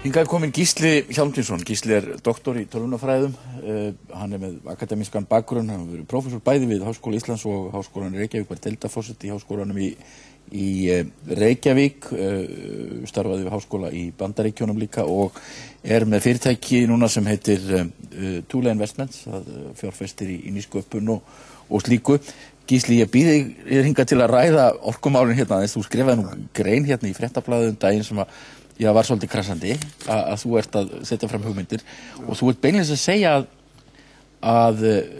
Hingað kominn Gísli Hjálmtýsson. Gísli doktor í tölvunarfræðum. Hann með akademískan bakgrunn. Hann hefur verið prófessor bæði við Háskóla Íslands og Háskólann í Reykjavík, var deildarforseti í Háskólanum í Reykjavík, starfaði við Háskóla í Bandaríkjunum líka og með fyrirtæki núna sem heitir Thule Investments, fjárfestir í nýsköpun og slíku. Gísli, ég býð þig hingað til að ræða orkumálin hérna, þess þú skrifaði nú grein hérna í Fréttablaðið daginn sem var svolítið krassandi að þú ert að setja fram hugmyndir og þú ert beinlega að segja að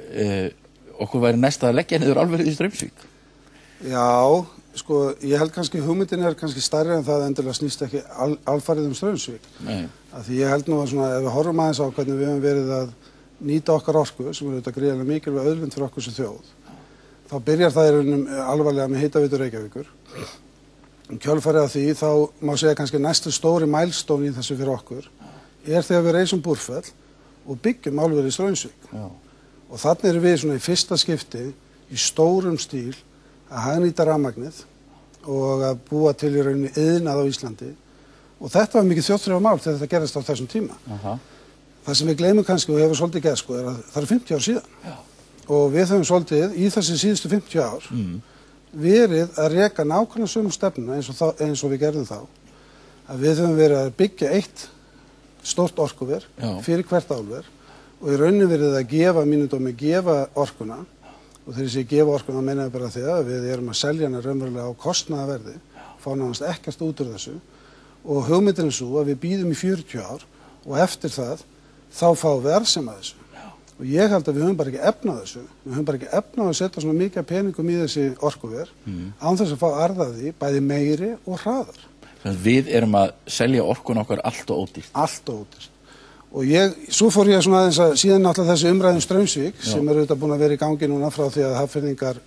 okkur væri næst að leggja niður álverið í Straumsvík. Já, sko, ég held kannski hugmyndin kannski stærri en það endilega snýst ekki alfarið Straumsvík. Nei. Því ég held nú að svona, ef við horfum aðeins á hvernig við höfum verið að nýta okkar orku, sem auðvitað gríðarlega mikilvæg auðlind fyrir okkur sem þjóð, þá byrjar það í raunum alvarlega með Hitaveitu Reykjavíkur. Kjölfarið af því, þá má segja kannski næstu stóri mælstóni í þessu fyrir okkur, þegar við reisum Búrfell og byggjum álverið í Straumsvík. Og þannig erum við svona í fyrsta skipti í stórum stíl að hagnýta rafmagnið og að búa til í rauninni iðnað á Íslandi. Og þetta var mikið þjóðþrifamál þegar þetta gerðist á þessum tíma. Það sem við gleymum kannski og hefur svolítið gert sko, að það 50 ár síðan. Og við höfum svolítið í þessi síðustu 50 ár verið að reka nákvæmlega sömu stefnuna eins og við gerðum þá. Að við höfum verið að byggja eitt stórt orkuver fyrir hvert álver og í rauninni verið að gefa orkuna og þegar ég segi gefa orkuna meina ég bara því að við erum að selja hana raunverulega á kostnaðarverði, fá nánast ekkert út úr þessu og hugmyndin svo að við bíðum í 40 ár og eftir það þá fáum við arðsemi af þessu. Og ég held að við höfum bara ekki efni á þessu. Við höfum bara ekki efni á að setja svona mikið peningum í þessi orkuver án þess að fá arð af því, bæði meiri og hraðar. Þannig að við erum að selja orkuna okkar allt og ódýrt. Allt og ódýrt. Og svo fór ég svona aðeins að síðan náttúrulega þessi umræðum Straumsvík sem auðvitað búin að vera í gangi núna frá því að Hafnfirðingar,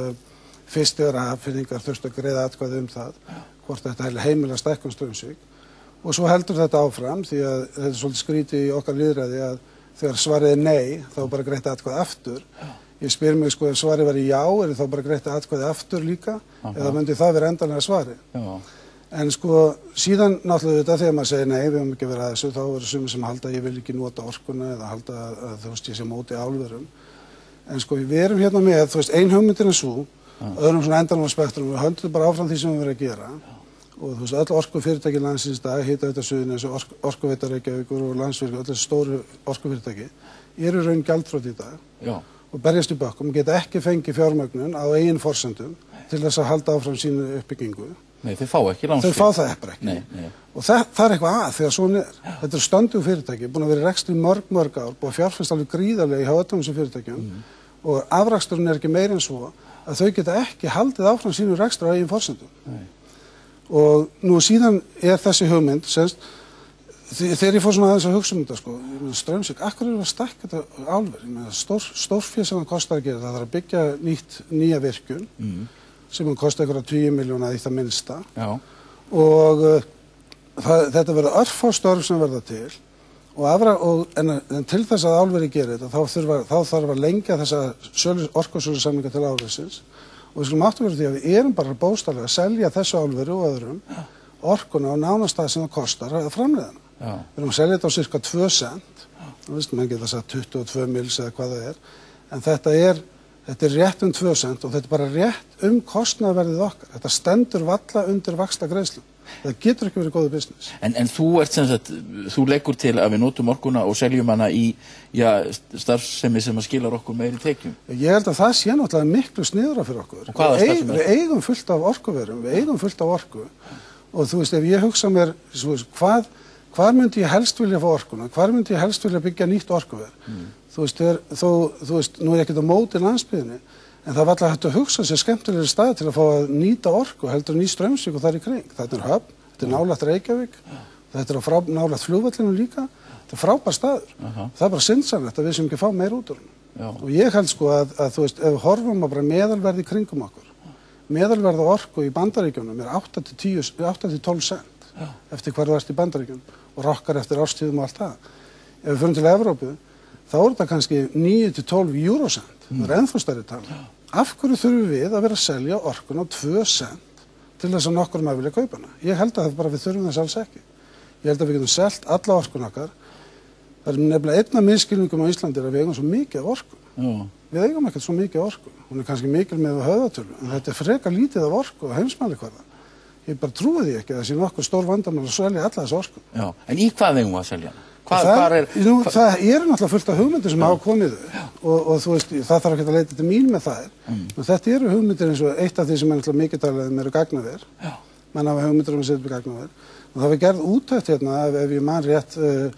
fyrst þegar að Hafnfirðingar þurftu að greiða atkvæði það, hvort þetta heimila stækkun Straumsvík. Og svo heldur þetta áfram því að þetta svolítið skrítið í okkar lýðræði að þegar svarið nei, þá bara greitt atkvæði aftur. Ég spyr mig sko, ef svarið væri já, þá bara greitt atkvæði aftur líka, eða myndi það vera endanlega svarið. En sko, síðan náttúrulega þetta, þegar maður segir nei, við höfum ekki verið að þessu, þá eru sumir sem halda að ég vil ekki nota orkuna eða halda að þú veist, ég sé móti álverum. En sko, við erum hérna með, þú veist, ein hugmyndin svo, öðrum svona endanlega spektrum, við höndum bara áfram því sem við verðum að gera. Og þú veist, öll orkufyrirtæki landsins í dag, Hitaveita Suðurnesja, Orkuveita Reykjavíkur og Landsvirkjun, öll þessi stóru orkufyrirtæki, eru raun gjaldþrota í dag og berjast í bökkum, geta ekki fengið fjármögnun á eigin forsendum til þess að halda áfram sínu uppbyggingu. Nei, þau fá ekki lánsfé. Þau fá það bara ekki. Nei. Og það eitthvað þegar svona Þetta eru stöndugu fyrirtæki, búin að vera í rekstri mörg ár, búin að fjárfesta alveg gríðarlega hjá öllum þessum fyrirtækjum og afraksturinn ekki meira en svo að þau geta ekki haldið áfram sínu rekstri á eigin forsendum. Og nú síðan þessi hugmynd, þegar ég fór svona aðeins að hugsa þetta sko, Straumsvík, akkur eru að stækka þetta álver, stórfé sem það kostar að gera, það þarf að byggja nýja virkjun, sem kostar einhverja 20 milljóna í það minnsta, og þetta verða örfá störf sem verða til, en til þess að álveri gera þetta, þá þarf að lengja þessa orkusölusamninga til álversins, og við skulum áttum verið því að við erum bara bókstaflega að selja þessu álveri og öðrum orkuna á nánast það sem það kostar að framleiða hana. Við erum að selja þetta á cirka 2 cent, menn geta sagt 22 mils eða hvað það en þetta er rétt 2 cent og þetta er bara rétt kostnaðarverðið okkar. Þetta stendur valla undir vaxtagreiðslum. Það getur ekki verið góður business. En þú ert sem sagt, þú leggur til að við notum orkuna og seljum hana í starfsemi sem að skilar okkur meiri tekjum. Ég held að það sé náttúrulega miklu sniðra fyrir okkur. Og hvaða starfsemi? Við eigum fullt af orkuverum, við eigum fullt af orku og þú veist, ef ég hugsa mér, hvar myndi ég helst vilja fá orkuna? Hvar myndi ég helst vilja byggja nýtt orkuver? Þú veist, nú er ég ekkert á móti landsbyggðinni, en það var alltaf hægt að hugsa sér skemmtilegri stað til að fá að nýta orku heldur ný Straumsvík og þar í kring. Þetta er Höfn, þetta er nálægt Reykjavík, þetta er nálægt flugvellinu líka, þetta er frábær staður. Það er bara syndsamlegt að við sem ekki fá meira út úr hann. Og ég held sko að þú veist, ef við horfum að bara meðalverð í kringum okkur, meðalverð á orku í Bandaríkjunum 8 til 12 cent eftir hvar þú ert í Bandaríkjunum og rokkar eftir árstíðum og allt það. Ef við förum til Evrópu, þá er þetta kannski 9 til 12 eurocent. Það er ennþá stærri tala. Af hverju þurfum við að vera að selja orkuna á 2 cent til þess að nokkur maður vilja kaupa hana? Ég held að það bara við þurfum þess alls ekki. ég held að við getum selt alla orkun okkar. Það nefnilega einn af misskilningum á Íslandi að við eigum svo mikið af orku. Við eigum ekkert svo mikið af orku. Hún kannski mikil með höfðatölu, en þetta frekar lítið af orku á heimsmælikvarða. Ég bara trúi því ekki að það sé nokkuð stór vandamál að selja alla þessu orku. Já, en í hvað eigum við að selja? Það er náttúrulega fullt af hugmyndir sem hafa komið og þú veist, það þarf ekki að leita til mín með það. Þetta eru hugmyndir eins og eitt af því sem er náttúrulega mikið talað eru gagnaver. Menn hafa hugmyndir að setja upp gagnaver. Og það var gerð úttekt hérna, ef ég man rétt,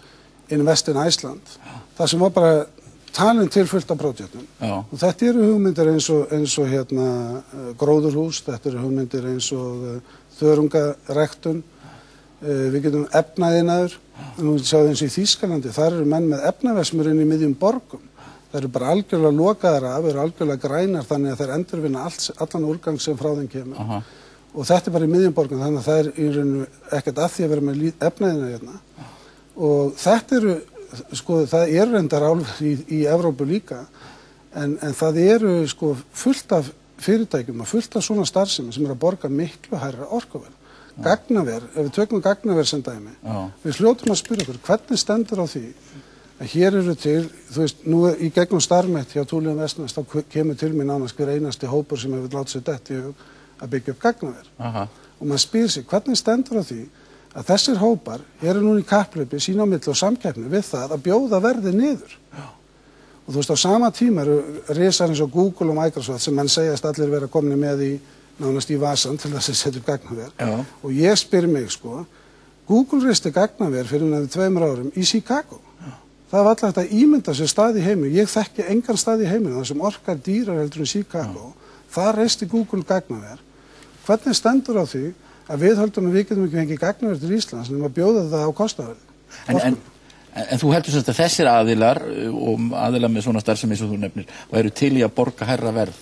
Invest in Iceland. Það sem var bara talin til fullt af prójektum. Og þetta eru hugmyndir eins og hérna gróðurhús, þetta eru hugmyndir eins og þörungaræktun. Við getum efnaiðnaður. Nú sjáum við eins og í Þýskalandi, þar eru menn með efnaverksmiðjur inn í miðjum borgum. Það eru bara algjörlega lokaðar af, eru algjörlega grænar þannig að þeir endurvinna allan úrgang sem frá þeim kemur. Og þetta er bara í miðjum borgum, þannig að það er í rauninu ekkert að því að vera með efnaiðnaður hérna. Og þetta eru, sko, það eru reyndar álver í Evrópu líka, en það eru sko fullt af fyrirtækjum og fullt af svona starfsemi sem að borga miklu hærra orkuverð. Gagnaver, ef við tökum gagnaver sem dæmi, við hljótum að spyrja okkur, hvernig stendur á því að hér eru til, þú veist, nú í gegnum starfmætt hjá Túlíum Vestnes, þá kemur til mig nánast hver einasti hópur sem hefur látið sér dett í hug að byggja upp gagnaver. Og maður spyr sig, hvernig stendur á því að þessir hópar eru núna í kapphlaupi sín á milli og samkeppni við það að bjóða verðið niður. Og þú veist, á sama tíma eru risar eins og Google og Microsoft sem menn segjast allir vera komni með í nánast í vasan til þess að setja upp gagnaver. Og ég spyr mig, sko, Google reisti gagnaver fyrir 2 árum í Chicago. Það var alltaf að ímynda sér stað í heiminu. Ég þekki engan stað í heiminu, það sem orkar dýrar heldur en Chicago. Það reisti Google gagnaver. Hvernig stendur á því að við höldum að við getum ekki fengið gagnaver til Íslands en að bjóða það á kostnaðarverði? En þú heldur semst að þessir aðilar og aðilar með svona starfsemi eins og þú nefnir væru til í að borga hærra verð?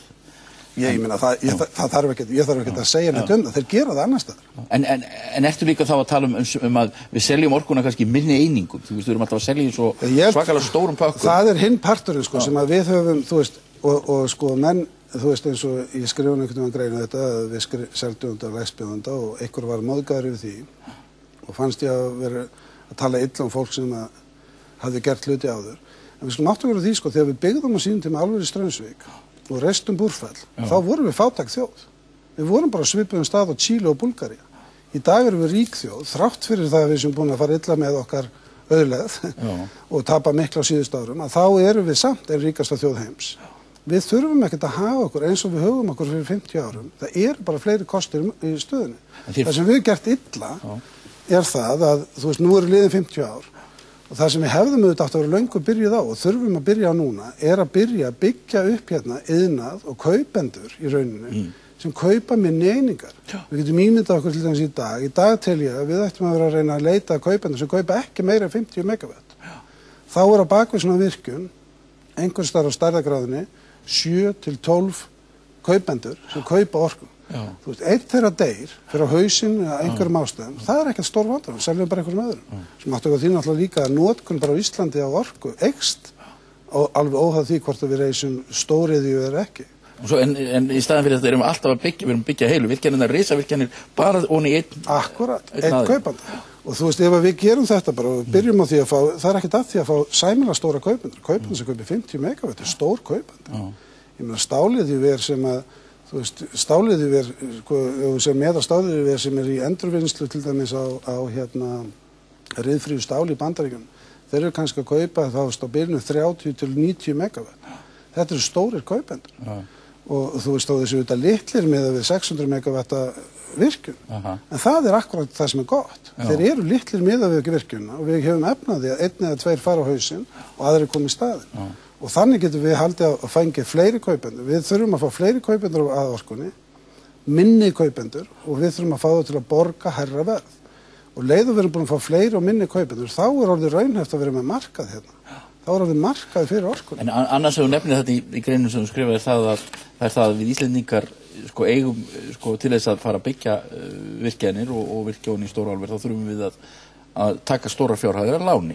Ég meina, ég þarf ekki að segja neitt það, þeir gera það annars staðar. En ertu líka þá að tala um að við seljum orkuna kannski minni einingum, þú veist, við erum alltaf að selja í svo svakalega stórum pökkum. Það hinn parturinn, sko, sem að við höfum, þú veist, og sko, menn, þú veist, eins og ég skrifa einhvern veginn greinu þetta, að við seldum þetta lægstbjóðanda og einhver var móðgæður yfir því og fannst ég að vera að tala illa fólk sem að hafði gert hluti áður. En við skulum áttu að vera því, sko, þegar við byggðum á sínum tíma álver í Straumsvík og reistum Búrfell, þá vorum við fátæk þjóð. Við vorum bara svipuðum stað á Chile og Búlgaría. Í dag erum við rík þjóð, þrátt fyrir það að við sem búin að fara illa með okkar auðlegð og tapa miklu á síðustu árum, að þá erum við samt ríkasta þjóð heims. Við þurfum ekkert að hafa okkur eins og við höfum okkur fyrir 50 árum. Það eru bara fleiri kostir í stöðunni. Það sem við gert illa er það að, þú veist, nú eru liðin 50 ár og það sem við hefðum auðvitað átt að vera löngu byrjuð á og þurfum að byrja á núna er að byrja að byggja upp hérna iðnað og kaupendur í rauninu sem kaupa minni einingar. Við getum ímyndað okkur til dæmis í dag. Í dag tel ég að við ættum að vera að reyna að leita að kaupendur sem kaupa ekki meira en 50 megawatt. Þá er á bakvið svona virkjun einhvers staðar á stærðargráðunni 7 til 12 kaupendur sem kaupa orku. Þú veist, einn þeirra deyr fyrir á hausinn eða einhverjum ástæðum, það er ekkert stór vandamál, seljum bara einhverjum öðrum. Sem áttu að því náttúrulega líka að notkun bara á Íslandi á orku eykst alveg óháð því hvort við reisum stóriðju eða ekki. En í staðan fyrir þetta erum við alltaf að byggja, við erum byggja heilu virkjanir, risavirkjanir, bara onni einn. Akkurat, einn kaupandi. Og þú veist, ef við gerum þetta bara og byrjum á því að fá, það er ekkert að því að fá sæmilega stóra kaupendur. Kaupendur sem kaupi 50 megawatt er stór kaupandi. Ég meina stáliðjuver sem að, þú veist, stáliðjuver, sem meða stáliðjuver sem í endurvinnslu til dæmis á hérna ryðfríu stáli í Bandaríkjunum, þeir eru kannski að kaupa þá á bilinu 30 til 90 megawatt. Þetta eru stórir kaupendur. Og þú veist, þá þessu auðvitað litlir með við 600 megawatta virkjun. En það er akkurat það sem er gott. Þeir eru litlir með við virkjuna og við hefum efnaði að 1 eða 2 fara á hausinn og aðrir komi í staðinn. Og þannig getum við haldið að fengið fleiri kaupendur. Við þurfum að fá fleiri kaupendur á orkunni, minni kaupendur og við þurfum að fá það til að borga hærra verð. Og leiðum við erum búin að fá fleiri og minni kaupendur, þá er orðið raunhæft að vera með markað hérna. Þá er orðið markað fyrir orkunni. En annars hefur nefnir þetta í greinum sem þú skrifaði það er það að við Íslendingar eigum til þess að fara að byggja virkjanir og virkja ofan í stóra álver, þá þurfum við að taka stóra fjárhæðir að láni.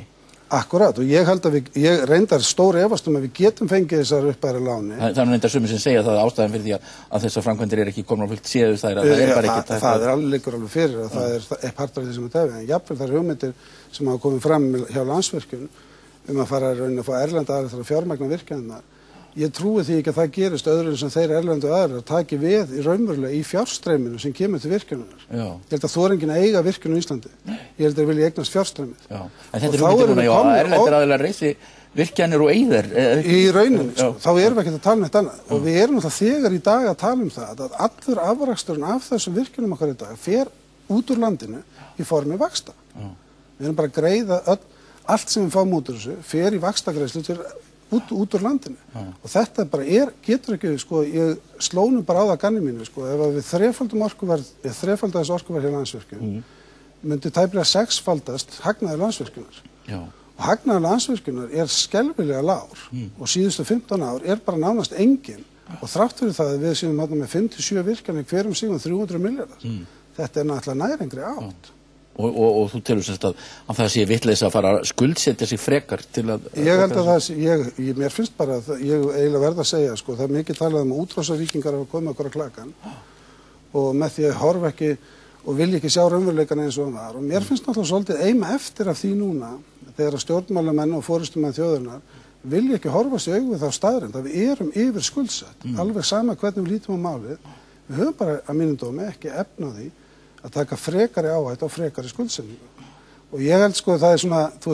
Akkurat, og ég held að ég reyndar stór efast að við getum fengið þessar uppbæri láni. Það er reyndar sumir sem segja það ástæðan fyrir því að þessar framkvæmdir ekki komnar á fullt séðu þær að það bara ekki tækt. Það liggur alveg fyrir að það er partur af því sem tefið, en jafnvel þær hugmyndir sem hafa komið fram hjá Landsvirkjun að fara að raunin að fá erlenda aðra til að fjármagna virkjanirnar. Ég trúi því ekki að það gerist öðru sem þeir erlendu aðrar taki við í raunverulega í fjárstreyminu sem kemur til virkjunar. Ég held að þú enginn að eiga virkjun á Íslandi. Ég held að þeir vilja eignast fjárstreymið. En þetta er hugmyndir núna, já, að erlendir aðilar reisi virkjanir og eyðir. Í rauninni, þá erum við ekki að tala neitt annað. Og við erum alltaf þegar í dag að tala það að allur afraksturinn af þessum virkjunum okkar í dag fer út úr landinu í formi vaxta. Við erum bara að greiða allt sem við fáum út úr þessu fer í vaxtagreiðslu út úr landinu. Og þetta bara getur ekki, ég slónu bara á það ganni mínu, ef við þrefaldum orkuverð, þrefalda þessu orkuverð hjá Landsvirkjun, myndi tæplega sexfaldast hagnaður Landsvirkjunar. Og hagnaður Landsvirkjunar skelfilega lágur og síðustu 15 ár bara nánast engin og þrátt fyrir það að við séum með 5-7 virkjanir hverjum sig 300 milljarðar. Þetta náttúrulega nærengri átt. Og þú telur semst að það sé vitleysa að fara að skuldsetja sig frekar til að... Ég held að mér finnst bara að ég eiginlega verð að segja, það er mikið talað útrásavíkingar að koma okkur að klakan og með því að horfa ekki og vilja ekki sjá raunveruleikann eins og hann var. Og mér finnst náttúrulega svolítið eima eftir af því núna þegar stjórnmálamenn og forystumenn þjóðarinnar vilja ekki horfa sig augu við þá staðreynd að við erum yfir skuldsett, alveg sama hvernig við lítum á málið. Við höfum bara að mínum dómi ekki efni á því að taka frekari áhættu og frekari skuldsetningu. Og ég held það er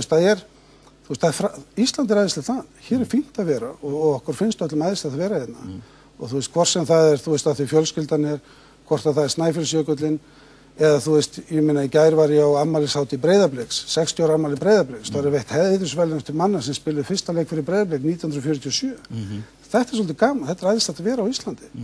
svona, Ísland æðislegt það, hér fínt að vera og okkur finnst öllum æðislegt að vera hérna. Og hvort sem það að því fjölskyldan hvort að það er Snæfellsjökullinn eða ég meina í gær var ég á afmælishátíð Breiðabliks, 60 ára afmæli Breiðabliks, það veitt heiðursverðlaun til manna sem spilaði fyrsta leik fyrir Breiðablik 1947. Þetta svolítið gaman, þetta æðislegt að vera á Íslandi.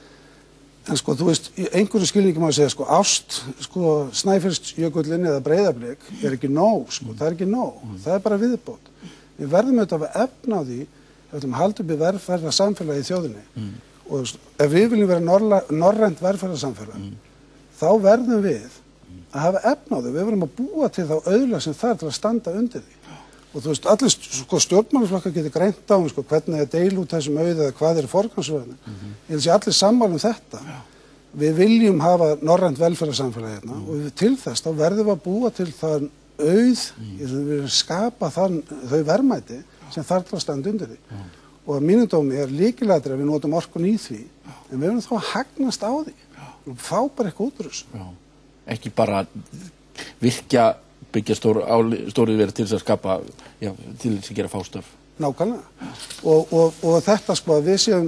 En í einhverju skilningi má segja, ást, Snæfellsjökullinn eða Breiðablik ekki nóg, það ekki nóg, það bara viðbót. Við verðum auðvitað að efna á því, ef við ætlum að halda uppi velferðarsamfélagi í þjóðinni. Og ef við viljum vera norrænt velferðarsamfélag, þá verðum við að hafa efna á því, við verðum að búa til þá auðla sem þarf til að standa undir því. Og allir stjórnmálaflokkar getur greint á hvernig deila út þessum auði eða hvað forgangsröðin. Ég held að allir sammála þetta. Við viljum hafa norrænt velferðarsamfélag hérna og til þess þá verðum við að búa til það auð, við viljum skapa þau verðmæti sem þarf til að standa undir því. Og að mínum dómi lykilatriði að við notum orkun í því, en við verðum þá að hagnast á því og fá bara eitthvað út úr þessu. Ekki bara virkja byggja stórið verið til þess að skapa, til þess að gera fástörf. Nákvæmlega. Og þetta að við séum,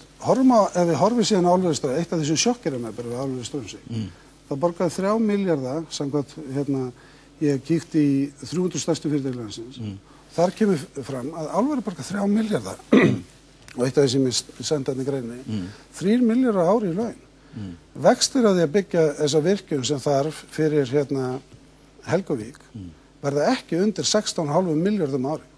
ef við horfum síðan á álverðistöð, eitt af þessum sjokkir með bara við álverðistöðum það borgaði 3 milljarða, samkvæmt, ég kíkti í 300 stærstu fyrirtæki landsins. Þar kemur fram að álverði borgaði 3 milljarða og eitt af því sem ég sendi hérna í greininni, 3 milljarða ári í laun. Vextir af því að byggja þessa virkjun sem þarf fyrir Helguvík verða ekki undir 16,5 milljörðum ári.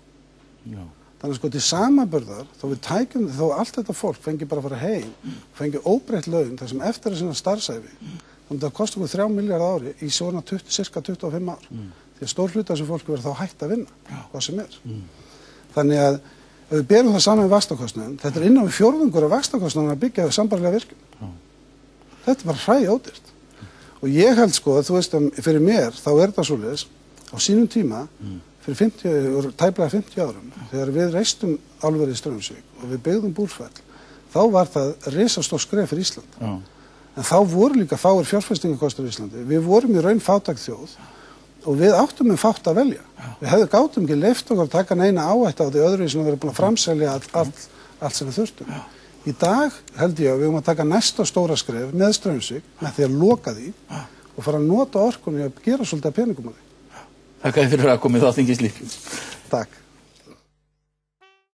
Þannig til samanburðar, þó allt þetta fólk fengi bara að fara heim, fengi óbreytt laun þar sem eftir að sinna starfsævi, þannig að það kostar okkur 3 milljarða ári í svona cirka 25 ár. Því að stór hluti af þessu fólki verður þá hætt að vinna, hvað sem Þannig að ef við berum það saman við vaxtakostnaðinn, þetta innan við 4/4 af vaxtakostnaðinn að byggja sambærilega virkjun. Þetta bara hræódýrt. Og ég held fyrir mér þá þetta svoleiðis á sínum tíma fyrir tæplega 50 árum þegar við reistum álverið í Straumsvík og við byggðum Búrfell þá var það risastórt skref fyrir Ísland. En þá voru líka fáir fjárfestingarkostir í Íslandi. Við vorum í raun fátæk þjóð og við áttum fátt að velja. Við gátum ekki leyft okkur að taka neina áhættu á því öðru sem við erum búin að framselja allt sem við þurftum. Í dag held ég að við að taka næsta stóra skref með Straumsvík með því að loka því og fara að nota orkunni að gera svolítið peningum á því. Þakka þér fyrir að komið á Þingi Slík. Takk.